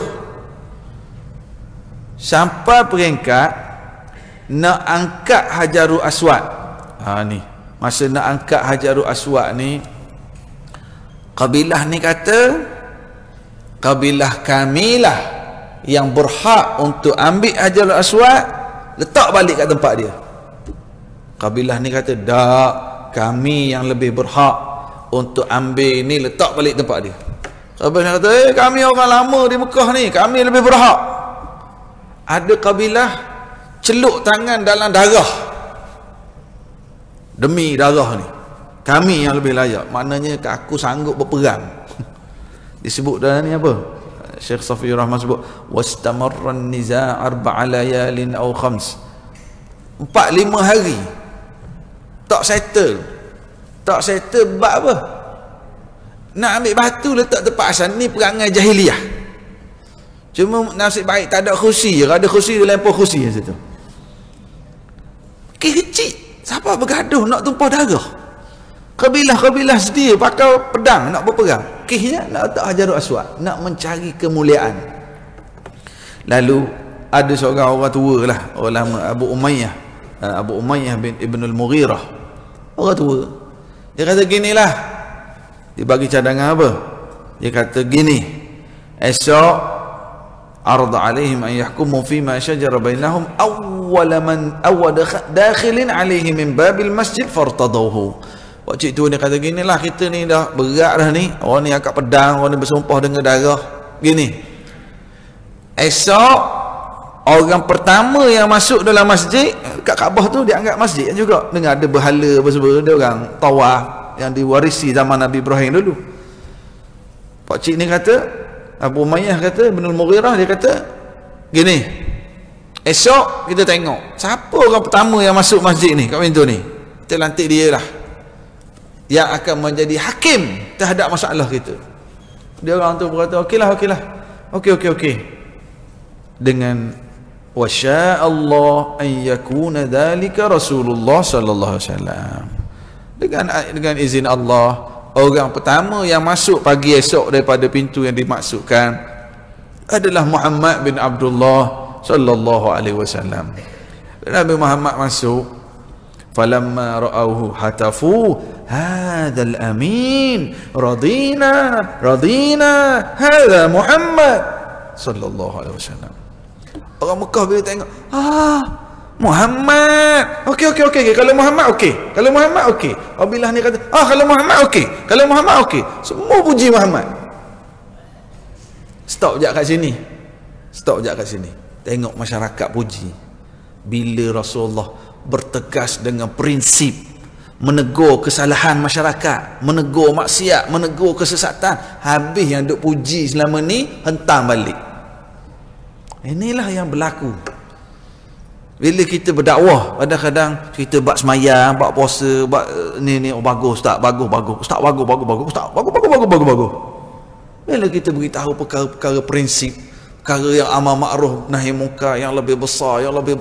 Sampai peringkat nak angkat Hajarul Aswad. Ni masa nak angkat Hajarul Aswad ni, kabilah ni kata, kabilah kamilah yang berhak untuk ambil Hajarul Aswad, letak balik kat tempat dia. Kabilah ni kata, tak, kami yang lebih berhak untuk ambil ni, letak balik tempat dia. Kabilah kata, kami orang lama di Mekah ni, kami lebih berhak. Ada kabilah celup tangan dalam darah, demi darah ni, kami yang lebih layak. Maknanya aku sanggup berperang. Disebut dalam ni apa? Syekh Safiur Rahman sebut, wastamarra an-niza' 4 layalin aw 5. 4-5 hari tak settle. Tak settle bab apa? Nak ambil batu letak tempat asal. Ni perangai jahiliah. Cuma nasib baik tak ada kursi. Kalau ada kursi, dia lempar kursi yang situ. Kecil. Siapa bergaduh nak tumpah darah? Kabilah-kabilah sedia pakai pedang nak berperang. Kisahnya nak letak Hajarul Aswad, nak mencari kemuliaan. Lalu ada seorang orang tua lah, orang lama, Abu Umayyah bin Ibn al-Mughirah, orang tua. Dia kata ginilah, dia bagi cadangan apa? Dia kata gini, esok arda alaihim an yahkumu fima shajara bainahum awwal dakhilin alaihi min babil masjid fartadawhu. Pakcik tu dia kata ginilah, kita ni dah berat dah ni, orang ni angkat pedang, orang ni bersumpah dengan darah. Gini, esok orang pertama yang masuk dalam masjid, kat Kaabah tu dia anggap masjid juga, dengan ada berhala apa-apa, dia orang tawaf yang diwarisi zaman Nabi Ibrahim dulu. Pakcik ni kata, Abu Umayyah kata, Ibn al-Mughirah, dia kata gini, esok kita tengok siapa orang pertama yang masuk masjid ni, kat pintu ni, kita lantik dia lah yang akan menjadi hakim terhadap masalah kita. Dia orang tu berkata, okeylah, okey, dengan wasya'allah an yakuna dhalika Rasulullah sallallahu alaihi wasallam, dengan izin Allah, orang pertama yang masuk pagi esok daripada pintu yang dimaksudkan adalah Muhammad bin Abdullah sallallahu alaihi wasallam. Nabi Muhammad masuk, falamma ra'awhu hatafu hadzal amin radina hadza Muhammad sallallahu alaihi wasallam. Orang Mekah bila tengok, Muhammad, okey, kalau Muhammad okey, Abilah ni kata, kalau Muhammad okey, semua puji Muhammad. Stop jap kat sini, tengok masyarakat puji. Bila Rasulullah bertegas dengan prinsip, menegur kesalahan masyarakat, menegur maksiat, menegur kesesatan, habis yang duk puji selama ni hentam balik. Inilah yang berlaku bila kita berdakwah. Kadang-kadang kita buat semayang, buat puasa, buat ni bagus tak, bagus ustaz, bagus ustaz, bagus. Bila kita beritahu perkara-perkara prinsip, perkara yang amar ma'ruf nahi munkar yang lebih besar,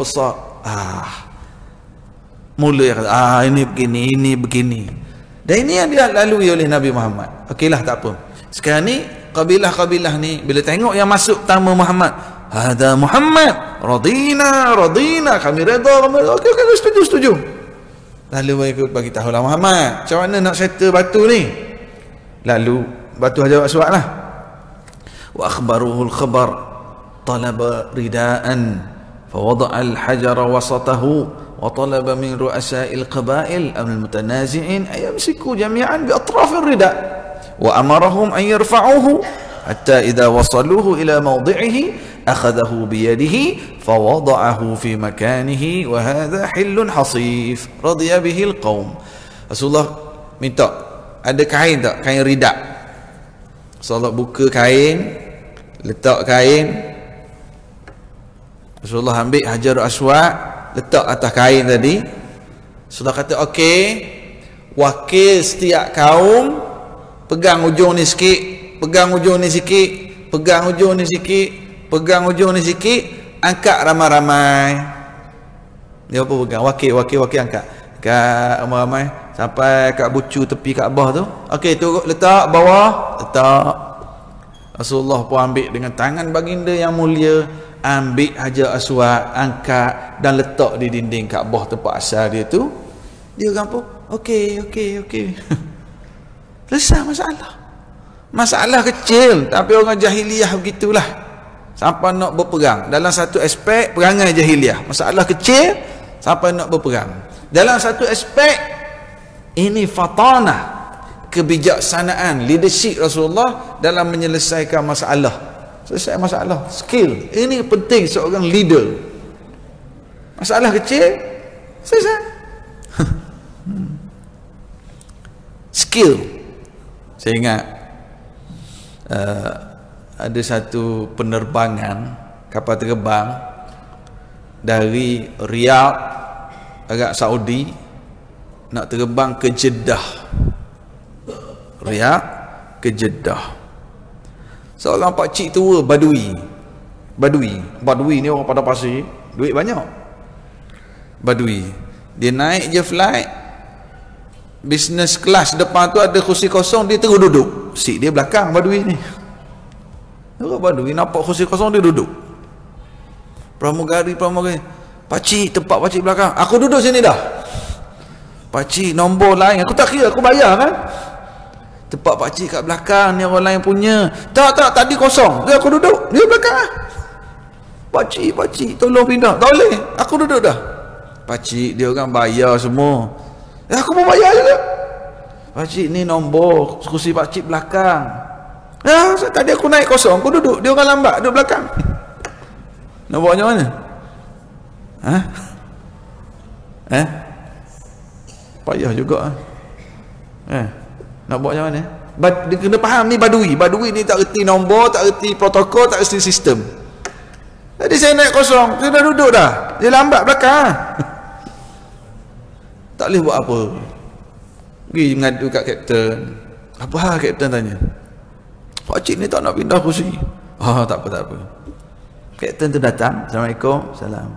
mula yang kata, ini begini. Dan ini yang dilalui oleh Nabi Muhammad. Okeylah, tak apa. Sekarang ni kabilah-kabilah ni bila tengok yang masuk pertama Muhammad, hadza Muhammad radina, kami redha, okey, setuju. Lalu mereka bagi tahu lah Muhammad, macam mana nak settle batu ni. Lalu batu Hajar Aswad lah. Wa akhbaruhu al-khabar talaba ridaan fa wada'a al-hajara wasatahu وطلب من رؤساء القبائل أو المتنازعين أن يمسكوا جميعا بأطراف الرداء وأمرهم أن يرفعوه حتى إذا وصلوه إلى موضعه أخذه بيده فوضعه في مكانه وهذا حل حصيف رضي به القوم. Rasulullah minta, ada kain tak? Kain rida. Rasulullah buka kain, letak kain, Rasulullah ambil Hajarul Aswad, letak atas kain tadi. Rasulullah kata, okey, wakil setiap kaum, pegang ujung ni sikit, pegang ujung ni sikit, pegang ujung ni sikit, pegang ujung ni sikit, angkat ramai-ramai. Dia apa pegang? Wakil angkat. Angkat ramai-ramai sampai kat bucu tepi Kaabah tu. Okey, turut letak bawah, letak. Rasulullah pun ambil dengan tangan baginda yang mulia, ambil Hajar Aswad, angkat dan letak di dinding Kaabah tempat asal dia tu. Dia orang pun okey. Selesai masalah. Masalah kecil, tapi orang jahiliah begitulah. Sampai nak berperang. Dalam satu aspek perangai jahiliah, masalah kecil sampai nak berperang. Dalam satu aspek ini fatanah, kebijaksanaan, leadership Rasulullah dalam menyelesaikan masalah. Selesai masalah, skill. Ini penting seorang leader. Masalah kecil selesai. Skill. Saya ingat ada satu penerbangan kapal terbang dari Riyadh, Arab Saudi, nak terbang ke Jeddah. Riyadh ke Jeddah. Seorang pakcik tua Badui ni orang pada pasir, duit banyak. Badui, dia naik je flight business class, depan tu ada kursi kosong, dia terus duduk. Seat dia belakang Badui ni. Orang Badui nampak kursi kosong, dia duduk. Pramugari, pakcik, tempat pakcik belakang, aku duduk sini dah. Pakcik, nombor lain, aku tak kira, aku bayar kan. Tempat pakcik kat belakang ni orang lain punya. Tak, tadi kosong, dia aku duduk, dia belakang lah. Pakcik, tolong pindah. Tak boleh, aku duduk dah. Pakcik, dia orang bayar semua. Aku pun bayar juga. Pakcik, ni nombor kursi pakcik belakang. Tadi aku naik kosong, aku duduk, dia orang lambat, duduk belakang. Nak bawa macam mana? Payah juga. Nak buat macam mana? Dia kena faham ni Badui ni tak erti nombor, tak erti protokol, tak erti sistem. Tadi saya naik kosong, saya dah duduk dah, dia lambat belakang. Tak boleh buat apa. Pergi mengadu kat kapten. Apa hal kapten tanya? Pakcik ni tak nak pindah kursi. Tak apa. Kapten tu datang, Assalamualaikum. Salam.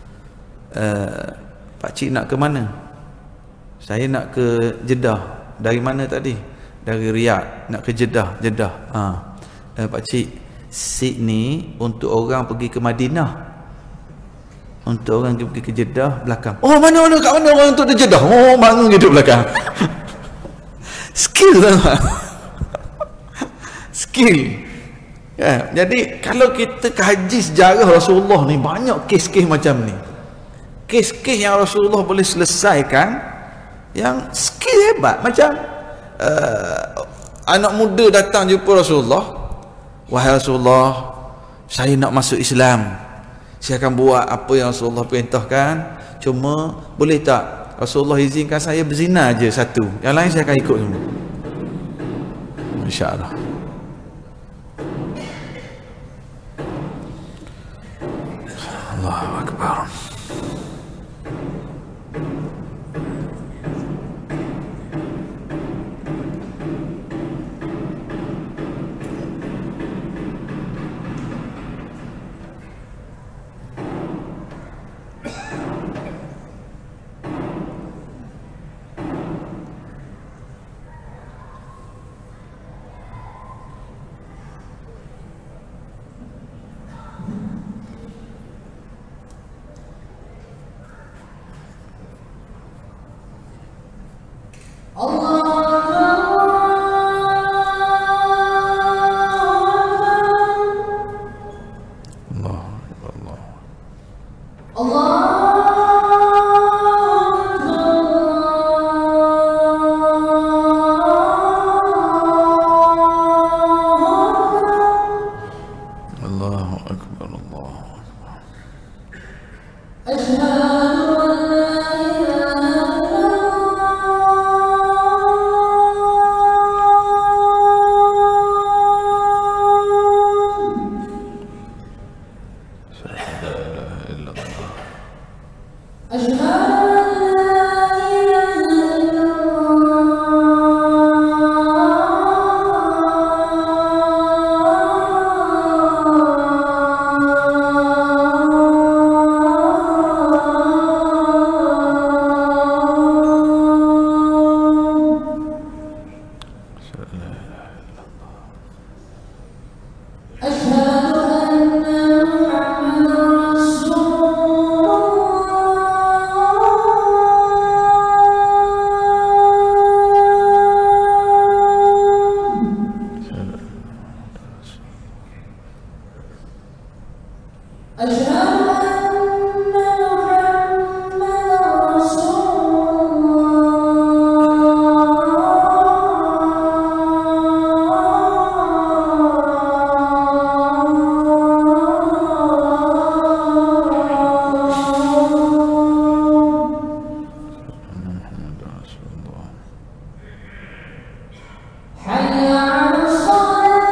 Pakcik nak ke mana? Saya nak ke Jeddah. Dari mana tadi? Dari Riyadh, nak ke Jeddah. Pakcik, seat ni untuk orang pergi ke Madinah. Untuk orang pergi ke Jeddah belakang. Mana kat mana orang untuk ke Jeddah? Bangun duduk belakang. Skill tak? Skill. Jadi kalau kita kaji sejarah Rasulullah ni, banyak kes-kes macam ni. Kes-kes yang Rasulullah boleh selesaikan, yang skill hebat. Macam anak muda datang jumpa Rasulullah. Wahai Rasulullah, saya nak masuk Islam, saya akan buat apa yang Rasulullah perintahkan, cuma boleh tak Rasulullah izinkan saya berzina je satu, yang lain saya akan ikut semua. InsyaAllah. Allahu Akbar. Rasulullah. Hayya 'alas shalah.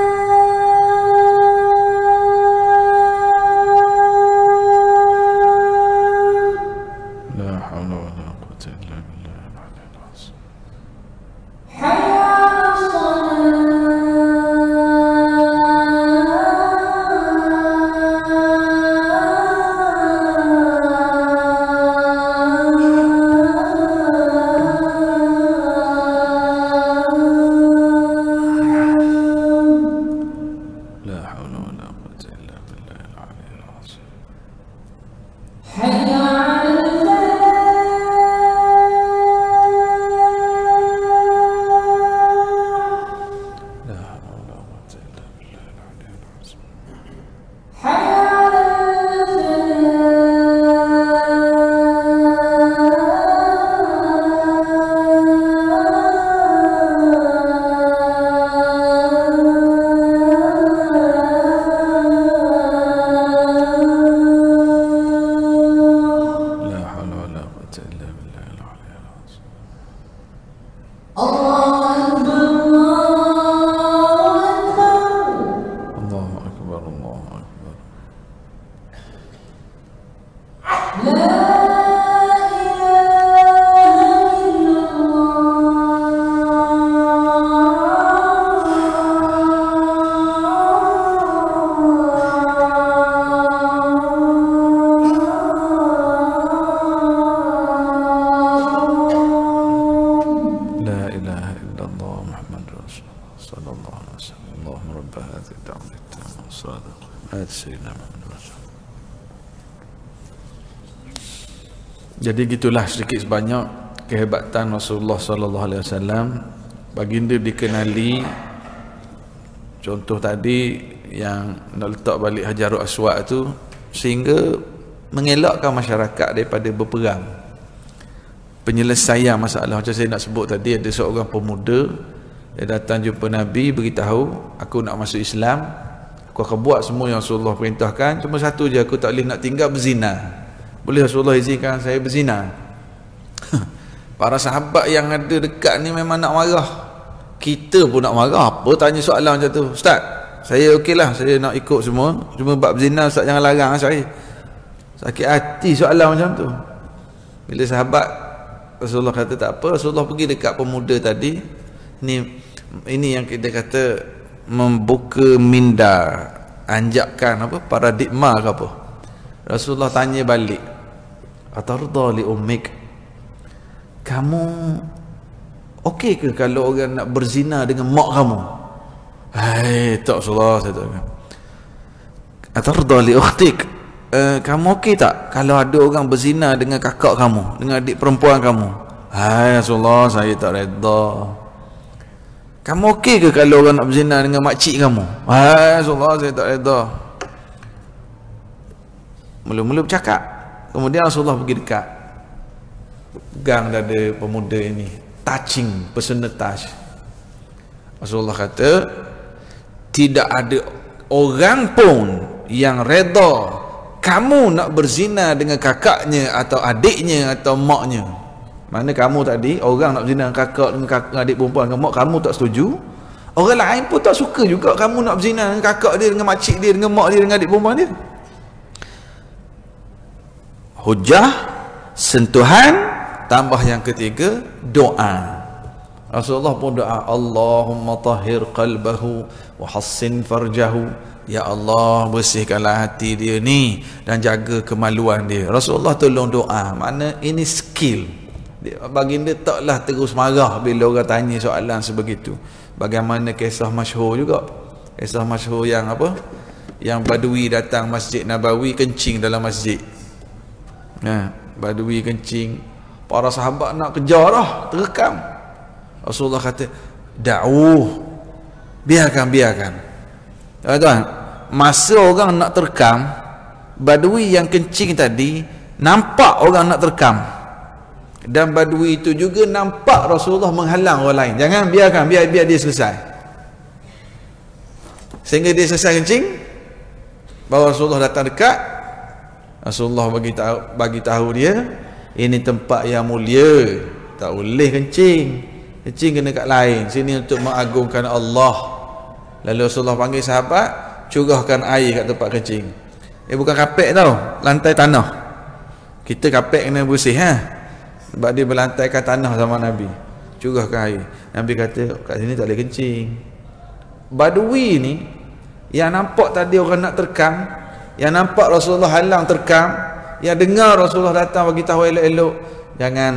La haula wala quwwata illa billah al-'aliyyil 'azim. Hayya 'alas La haula wala quwwata illa billah al-'aliyyil 'azim. Hayya 'alal falah. La haula wala quwwata illa billah al-'aliyyil 'azim. Hayya 'alal La haula wala quwwata illa billah al-'aliyyil 'azim. Allahu Allahu Akbar. akbar, Allahu akbar. La ilaha illallah. La ilaha illallah Muhammadur Rasulullah sallallahu alaihi wasallam. Allahumma rabb hadhihi ad-da'wati at-tammah was-salatu ala sayyidina Muhammadur Rasulullah. Jadi gitulah sedikit sebanyak kehebatan Rasulullah sallallahu alaihi wasallam. Baginda dikenali, contoh tadi yang nak letak balik Hajarul Aswad tu, sehingga mengelakkan masyarakat daripada berperang. Penyelesaian masalah, macam saya nak sebut tadi, ada seorang pemuda dia datang jumpa Nabi, beritahu, aku nak masuk Islam, aku akan buat semua yang Rasulullah perintahkan, cuma satu je, aku tak boleh nak tinggal berzina. Boleh Rasulullah izinkan saya berzina? Para sahabat yang ada dekat ni memang nak marah. Kita pun nak marah. Apa tanya soalan macam tu? Ustaz, saya okeylah, saya nak ikut semua, cuma bab zina Ustaz jangan larang saya. Sakit hati soalan macam tu. Bila sahabat, Rasulullah kata tak apa, Rasulullah pergi dekat pemuda tadi. Ini yang kita kata membuka minda, anjakan apa, paradigma ke apa. Rasulullah tanya balik, atarda li ummik, kamu okey ke kalau orang nak berzina dengan mak kamu? Hai, tak Rasulullah, saya tak. Atarda li ukhtik, kamu okey tak kalau ada orang berzina dengan kakak kamu, dengan adik perempuan kamu? Hai Rasulullah, saya tak reda. Kamu okey ke kalau orang nak berzina dengan makcik kamu? Hai Rasulullah, saya tak reda. Mula-mula bercakap, kemudian Rasulullah pergi dekat, pegang dada pemuda ini, touching, personal touch. Rasulullah kata, tidak ada orang pun yang reda kamu nak berzina dengan kakaknya atau adiknya atau maknya. Mana kamu tadi, orang nak berzina dengan kakak, dengan adik perempuan, dengan mak, kamu tak setuju. Orang lain pun tak suka juga kamu nak berzina dengan kakak dia, dengan makcik dia, dengan mak dia, dengan adik perempuan dia. Hujah, sentuhan, tambah yang ketiga, doa. Rasulullah pun doa, Allahumma tahhir qalbahu wa hassin farjahu. Ya Allah, bersihkanlah hati dia ni dan jaga kemaluan dia. Rasulullah tolong doa. Mana ini skill. Baginda taklah terus marah bila orang tanya soalan sebegitu. Bagaimana kisah masyhur juga. Kisah masyhur yang apa? Yang Badui datang Masjid Nabawi, kencing dalam masjid. Badui kencing, para sahabat nak kejar lah, terekam. Rasulullah kata, da'uh, biarkan. Tuan, masa orang nak terekam, Badui yang kencing tadi nampak orang nak terekam, dan Badui itu juga nampak Rasulullah menghalang orang lain. Jangan, biarkan, biar dia selesai. Sehingga dia selesai kencing, baru Rasulullah datang dekat. Rasulullah bagi tahu dia, ini tempat yang mulia, Tak boleh kencing. Kencing kena kat lain. Sini untuk mengagungkan Allah. Lalu Rasulullah panggil sahabat, curahkan air kat tempat kencing. Bukan kapek tau, lantai tanah. Kita kapek kena bersih sebab dia berlantaikan tanah sama Nabi. Curahkan air. Nabi kata, kat sini tak boleh kencing. Badui ni yang nampak tadi orang nak terkam, yang nampak Rasulullah halang terkam, yang dengar Rasulullah datang bagi tahu elok-elok, jangan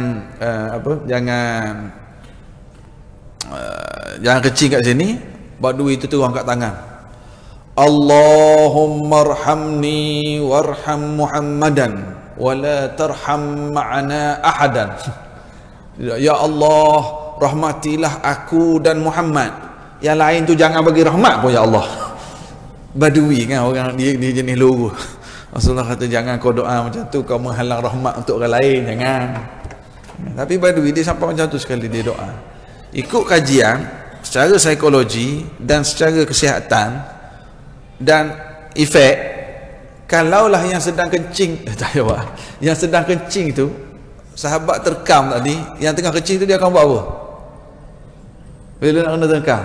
jangan kencing kat sini. Badui itu turun angkat tangan, Allahumma arhamni warham Muhammadan wala tarham ma'ana ahadan. Ya Allah, rahmatilah aku dan Muhammad, yang lain tu jangan bagi rahmat pun ya Allah. Badui kan, orang dia jenis loro. Rasulullah kata jangan kau doa macam tu, kau menghalang rahmat untuk orang lain, jangan. Tapi Badui dia sampai macam tu sekali dia doa. Ikut kajian secara psikologi dan secara kesihatan dan efek, kalaulah yang sedang kencing yang sedang kencing tu, sahabat terkam tadi, yang tengah kencing tu dia akan buat apa? Bila nak kena terkam,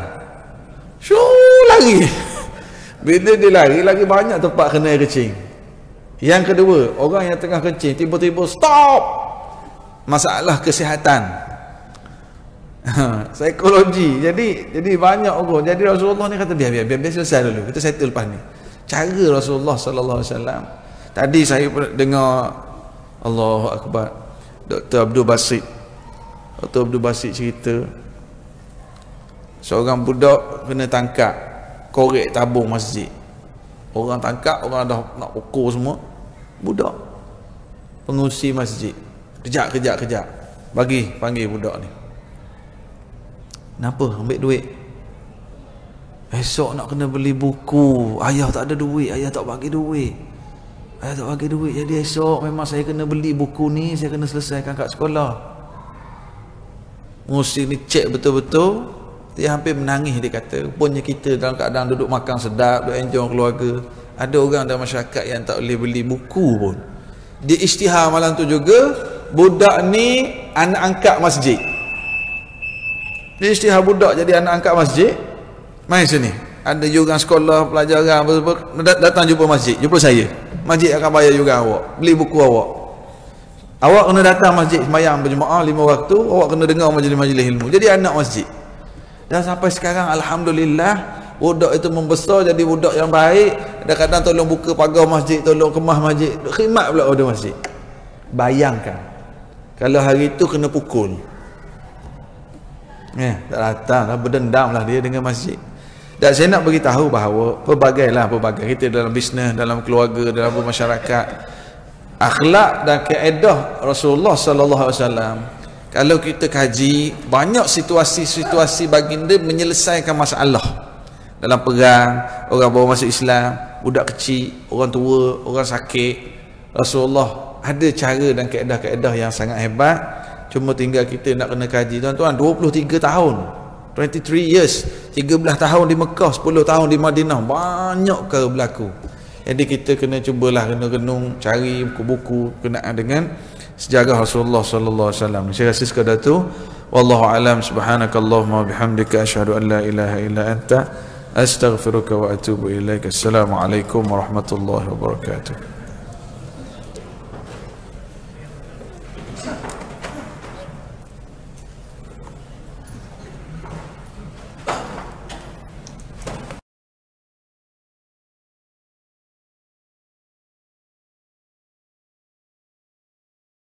lari. Bila dia lari banyak tempat kena air kencing. Yang kedua, orang yang tengah kencing tiba-tiba stop, masalah kesihatan. Psikologi. Jadi banyak orang. Jadi Rasulullah ni kata biar selesai dulu, kita settle lepas ni. Cara Rasulullah sallallahu alaihi wasallam. Tadi saya dengar, Allahu akbar, Dr. Abdul Basit cerita seorang budak kena tangkap, korek tabung masjid. Orang tangkap, orang dah nak ukur semua. Budak pengurusi masjid kejap panggil budak ni. Kenapa? Ambil duit. Esok nak kena beli buku, ayah tak ada duit, ayah tak bagi duit. Jadi esok memang saya kena beli buku ni, saya kena selesaikan kat sekolah. Mesti ni cek betul-betul. Dia hampir menangis, dia kata rupanya kita dalam keadaan duduk makan sedap, duduk enjoy keluarga, ada orang dalam masyarakat yang tak boleh beli buku pun. Dia isytihar malam tu juga, budak ni anak angkat masjid. Dia isytihar budak jadi anak angkat masjid. Mai sini, ada jurang sekolah, pelajaran datang jumpa masjid, jumpa saya. Masjid akan bayar jurang awak, beli buku awak. Awak kena datang masjid sembahyang berjemaah 5 waktu, awak kena dengar majlis-majlis ilmu. Jadi anak masjid. Dan sampai sekarang alhamdulillah budak itu membesar jadi budak yang baik. Kadang-kadang tolong buka pagar masjid, tolong kemas masjid, khidmat pula pada masjid. Bayangkan kalau hari itu kena pukul, tak datang lah, berdendam lah dia dengan masjid. Dan saya nak beritahu bahawa pelbagai kita dalam bisnes, dalam keluarga, dalam masyarakat, akhlak dan kaedah Rasulullah sallallahu alaihi wasallam, kalau kita kaji, banyak situasi-situasi baginda menyelesaikan masalah. Dalam perang, orang baru masuk Islam, budak kecil, orang tua, orang sakit, Rasulullah ada cara dan kaedah-kaedah yang sangat hebat. Cuma tinggal kita nak kena kaji. Tuan-tuan, 23 tahun, 23 years, 13 tahun di Mekah, 10 tahun di Madinah, banyak perkara berlaku. Jadi kita kena cubalah renung-renung, cari buku-buku berkenaan dengan sejarah Rasulullah sallallahu alaihi wasallam. Saya rasa sekadar tu. Wallahu alam, subhanakallahumma bihamdika asyhadu an la ilaha illa anta astaghfiruka wa atubu ilaik. Assalamualaikum warahmatullahi wabarakatuh.